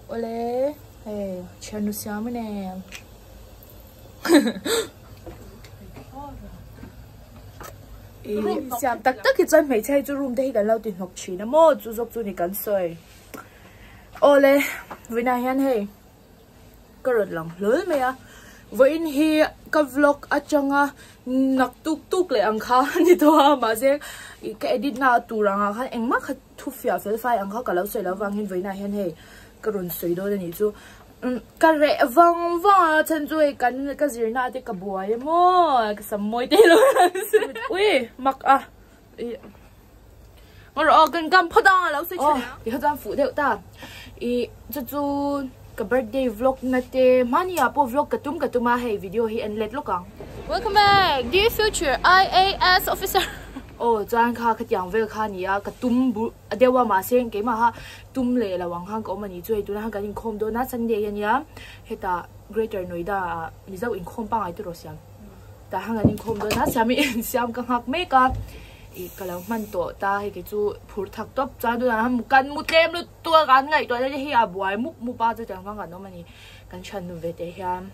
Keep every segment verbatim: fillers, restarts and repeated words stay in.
Ole, hey, chanu siamo nè. Siam tak tak cái chân mấy chai chú room đây gần lâu tiền học chỉ nó mò chú dọc chú này cắn sợi. Ole, với này hen hey, có rất lòng lớn mày à. Với in hi cái vlog ở trong à nặc tuk tuk lại ăn khá như thôi mà sẽ cái edit nào tụ rằng à khá anh mắc thu phèo phèo phai ăn khá cả lâu sợi lâu vàng hin với này hen hey, cái run sợi đó là như chú. Cái rẻ vang vang chân chuối cái cái gì nào thì cái bùi mò cái sắm mồi tê luôn. Ui mặc à, mà rồi gần gần phát đăng lâu sợi chén. Thì họ đang phụ theo ta. Ý cho chú cái birthday vlog này thì mani à po vlog cái tum cái tum à hay video hi anh let lúc à. Welcome back, dear future I A S officer. Oh, cho anh khá cái tiếng về khá nhỉ à cái tum bu, điều mà mà xem cái mà ha tum lệ là hoàng hang có mà nhỉ chơi tụi nó hàng cái in com đó nát Sunday vậy nhá. Hết ta Greater Noida, mình giao in com bằng ai tụi rồi xem. Ta hàng cái in com đó nát xem mình xem cái học mấy cái cái lâu man tổ ta hay cái chú phur thắc top cha tụi nó ham cần một tem luôn tua cái ngày tụi nó hay à buổi múc múc ba cho chẳng vang cái đó mà nhỉ cần chân về để ham.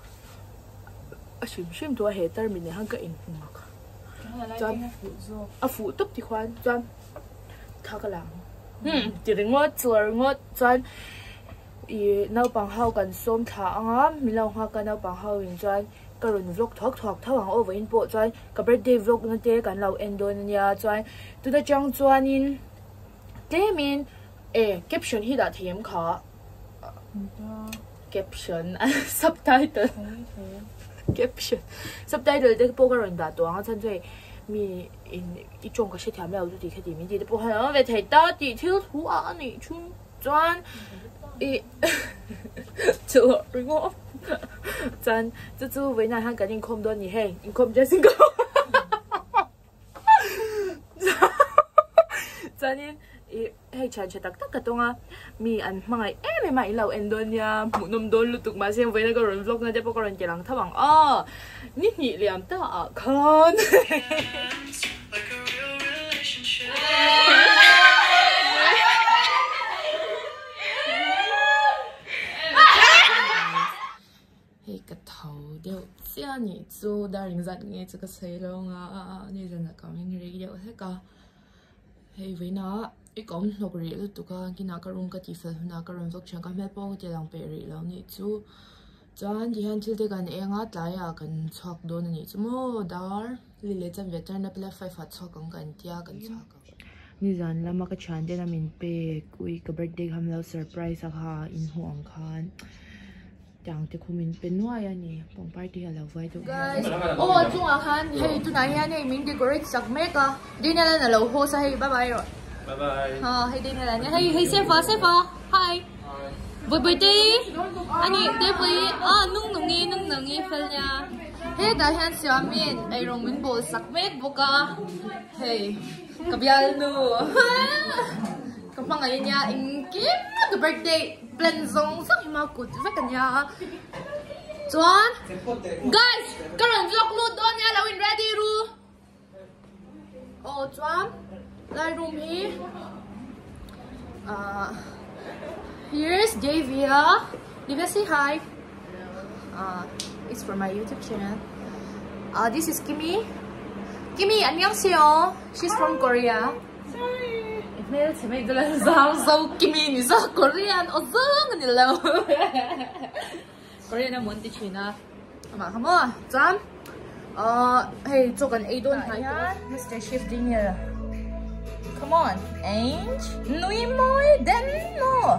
Sim sim tụi hater mình hàng cái in mặc. John, à phụ tấp thì khoan John, thao cái làm, ừm, chỉ là ngót chùa ngót John, ý nấu bằng hao cần xôm thang á, mình làm hoa cần nấu bằng hao in John, cái rồi vlog thoát thoát thao bằng over in bộ John, cái birthday vlog nó thế cần lâu Indonesia John, tụi nó chẳng John in, cái mình, eh caption hi đã thêm khó, caption, subtitle. Caption subtitle cái bộ cái rồi đã toán chân rồi mi in ít trong cái sách tham lâu thì cái gì mình chỉ để bộ hay về thầy ta thì thiếu thú à này chung John ý chưa đúng không John chú chú với này hàng cái in com đó nhỉ hay in com just go John in hay chán chán tắc tắc cái tung à mi ăn mai em mày lâu Indonesia một năm đôi lúc tụi mà xem với cái rồi vlog này để bao cái làm thằng bằng à nít nhị liam ta à con hey cái thầu đều xia nhị chú đã linh giật nghe cho cái xe luôn à như là có những cái điều hết cả hey với nó ít có một cái rồi tụi con khi nào cái room cái chỉ phần nào cái room vlog chẳng có mấy bao cái lòng bể rồi lâu nhỉ chú cho anh thì anh chưa thấy cái này ngắt lại à cái chọc đồ này nhỉ chú mua đào lì lệ chân việt nam là phải phát chọc cái cái tia cái chọc như rằng là mà cái chán đây là mình pe cuối cái birthday ham lâu surprise à in huang khan chẳng thì không mình bên ngoài anh nhỉ phòng party là vậy thôi guys oh chung à khan hey tụi này anh này mình decorate sắc make à đi này là lâu ho say bye bye rồi bye bye ờ hay đi này là nhá hay hay xem vào xem vào hi vui vui đi anh ấy đi vui à nung nung nghe nung nung nghe phơi nha hey đại hàng xíu miên ai rong mình bộ sắc make bộ cả hey cặp yal nu cặp phong ấy nha in kiếm cái birthday plan zong sắc mà cút rất cả nhà John guys cái lần vlog luôn đó nha là win ready ru oh John Lightroom here. Uh, here's Davia. Davia, say hi. Uh, it's from my YouTube channel. Uh, this is Kimi. Kimi, 안녕하세요. She's from Korea. Sorry. Email to me the so Kimi is so Korean. Oh, so nila. Korean ang wanti China. Ama, come on, John. Uh, hey, cho cần A don't hide. Mister Shifting here. Come on, Ange. Nui moi, then no.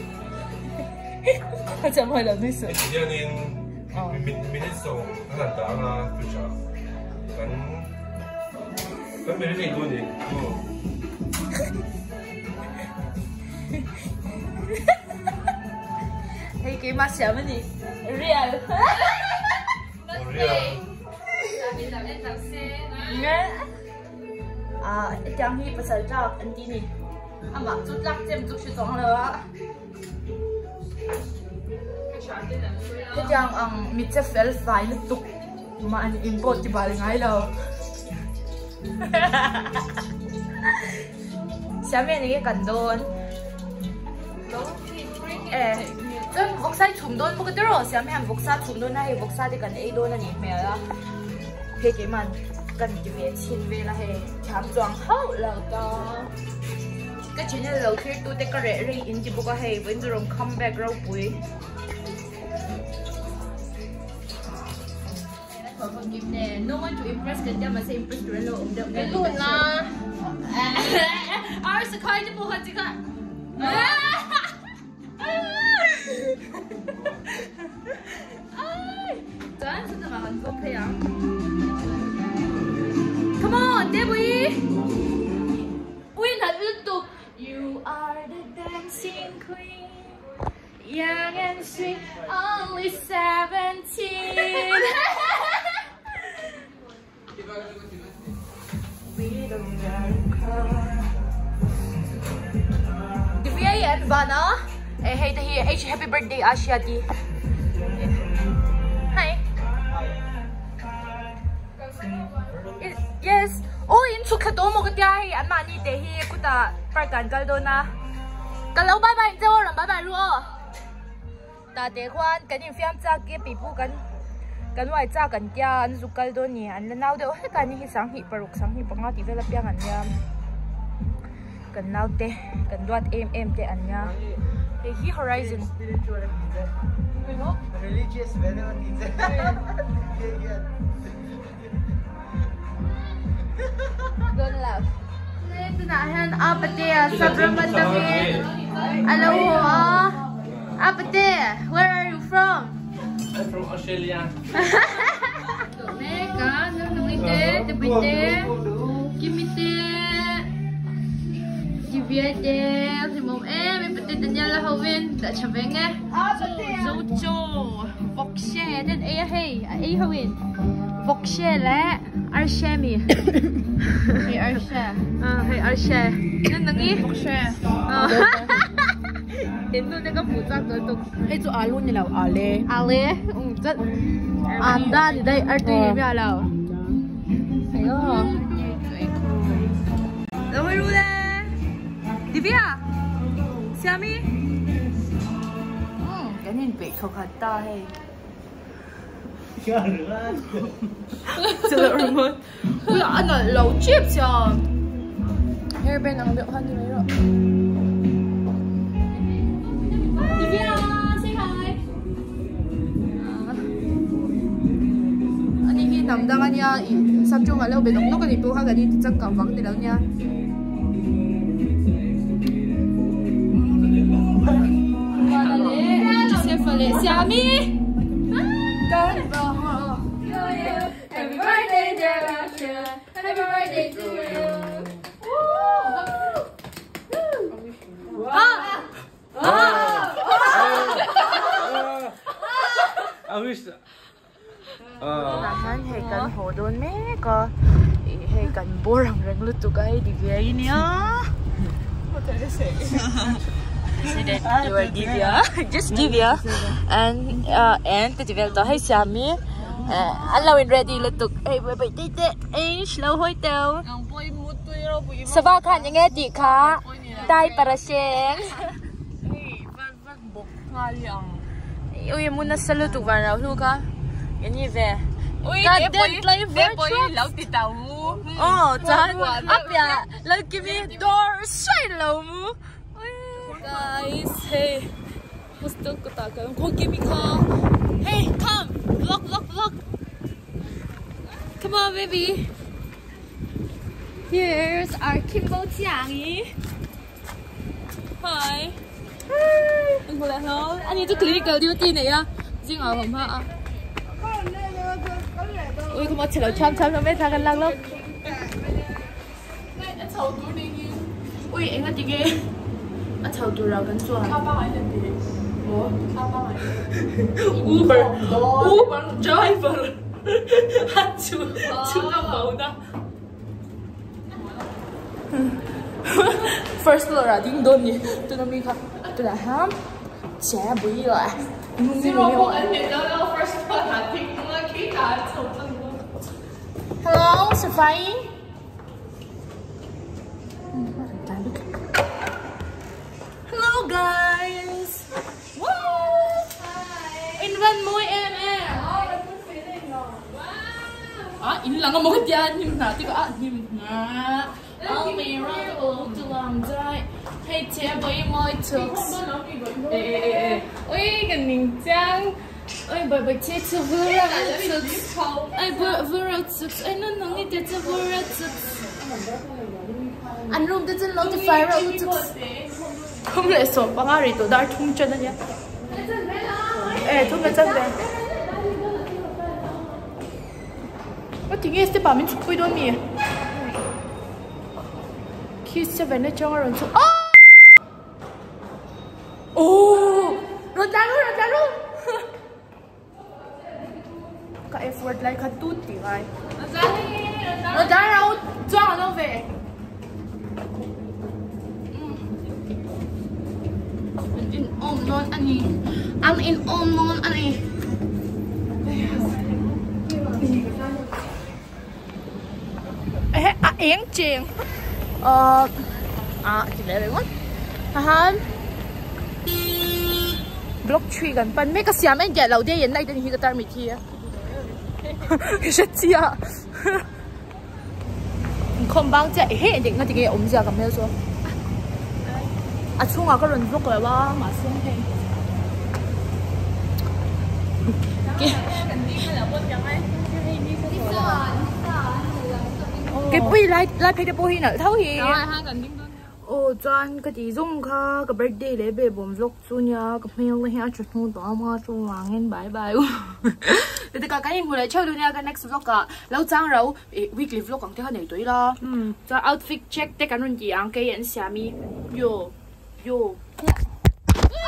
Hãy chậm hơi lần nữa sửa. Chị nên mình mình nên sống anh làm đá là tôi chả. Vẫn vẫn mình nên luôn đi. Hey, cái mặt xẻo gì? Real. Real. Nghe. À, trong khi bây giờ cho anh đi nè, anh bảo chút lắc thêm chút sự giống nữa. Cái trong ông mít sẽ phải phải liên tục mà anh import thì bà ngay đâu. Sao vậy này cái cần đồn? 에, 전 복사 춤돈 뭐가 들어. 시험에 복사 춤돈 hay 복사 thì cần ấy đôi là nhỉ mẹ đó. Thế cái màn cần cái việc xin về là hay chạm choàng hậu là to. Cái chuyện này lâu khi tôi take cái rễ in chỉ có hay vẫn dùng comeback rau bùi. Nè, no one to impress cái dia mà sẽ impress rồi lo ông đâu cái luôn là. À, sẽ khai cho bộ gì cả. Jangan sudah makan kopi ya. Come on, Debbie. Win at YouTube. You are the dancing queen, young and sweet, only seventeen. We don't care. Divya yan ba na? Eh, hey, tahi, hey, happy birthday, Asya di. Hi. Yes. Oh, in chukhato mo kaya hey, anma ni tahi kuta parkan kaldo na. Kalau bye bye, jawa ram bye bye ruo. Ta de kwan kanin fiam cha ke pipu kan kan wai cha kan kya an zukal do ni an nau de he kan hi sang hi paruk sang hi panga ti vela piang an ya. Kan nau te kan duat em em te an ya. Hey, he horizon. Religious value teacher. Don't laugh. Ito na yan, apate, sobrang madami. Alam mo, ah? Apate, where are you from? I'm from Australia. Meka, nunungite, tepite, kimite, kiviete, si mom eh, may patita niya lahawin, da chabenge. Zocho, bokshe, then eh hey, eh hawin. Bokshe le, arshemi. Hey arshe. Ah, hey arshe. Nên nangi. Bokshe. Ah. Đến tôi đang có phụ trách tới tục. Hey chỗ alo như nào ale. Ale. Ừ, rất. Anda thì đây arti như nào? Thấy không? Đâu phải luôn đấy. Divya. Xiaomi. Ừ, cái nhìn bị không hạt to hay. Chưa được rồi. Ui, anh là lẩu chips à. Hairband ang liệu hơn như mấy rồi. Divya, say hi. Anh ấy nằm đang anh nha, sắp chung ở lâu bên nông nó cái gì bố cái gì chắc cả vắng thì đâu nha. Sẽ phải lấy Xiaomi. Happy birthday, dear Asha. Happy birthday to you. Ah! Ah! I wish. Nahan hay kan hodon me ka. Hay kan borang rang lutu kay Divya ini ah. You are Divya, just Divya, and uh, and Divya to hay Xiaomi. Anh lâu in ready lutuk. Hey, bye bye tê tê. Hey, slow hoi tao. Sa ba khan yang nghe ti kha. Dai para seng. Hey, van van bok nga liang. Ui, muna sa lutuk van raw lu ka. Yan ni ve. Ui, God de boy, damn, play de boy, virtual. lau ti tau. Oh, chan. Up ya. Lau give me door straight low mu. Guys, hey. Gusto ko ta ka. Go give me call. Hey, come. Vlog, vlog, vlog. Come on, baby. Here's our Kimbo Tiangi. Hi. Hi. Anh có lẽ không? Anh ấy cho clinical duty này á. Riêng ở phòng hạ. Ui, không có chỉ là chăm chăm cho mấy thằng lăng lắm. Ui, anh là gì ghê? Anh chào tụiเรากันส่วน Uber Uber driver hát chú chú nó bầu đó first floor à tiếng đồn gì tôi nói mình không tôi là ham trẻ bùi rồi hello Sophie. Hello guys. One more em em. À, in lang mo diyan nim na, tiga ah nim na. All me round all to long dry. Hey, che boy moi tooks. Eh eh eh. Ôi cái mình trang. Ôi bởi bởi che che vừa ra tooks. Ai vừa vừa ra tooks. Ai nó nó nghĩ che vừa ra tooks. Anh room tới chân lâu thì phải ra tooks. Không lẽ số bằng ai rồi đã thung chân đấy nhá. Eh, thung cái chân đấy. Ơ thì nghe bà mình chụp quay đôi mì. Khi sẽ về nơi trong rồi chụp. Oh, rồi ra luôn, rồi ra luôn. Cái effort lại khá tút thì ngay. Rồi ra đâu, cho nó về. Anh in ôm non anh đi. Anh in ôm non anh đi. À, yến chiên. Ờ, à, chị để vậy mất. Hả? Block tree gần bên mấy cái xe mấy giờ đầu tiên hiện nay thì cái tar mít kia. Cái gì chia? Không bao giờ hết định cái gì ổn giờ cầm theo số. À, chung à cái lần block rồi ba mà xem thêm. Cái bì lại lại phải cái bôi hình ở thấu hi. Ồ, chọn cái gì dùng kha cái birthday lễ bề bom vlog chu nha, cái mail này ha chụp thùng đó mà chu hoàng hen bye bye. Thì cái cái người lại chơi luôn nha, cái next vlog cả lâu trang rồi weekly vlog còn theo này tuổi đó. Cho outfit check tất cả những gì ăn cái anh xả mi. Yo yo.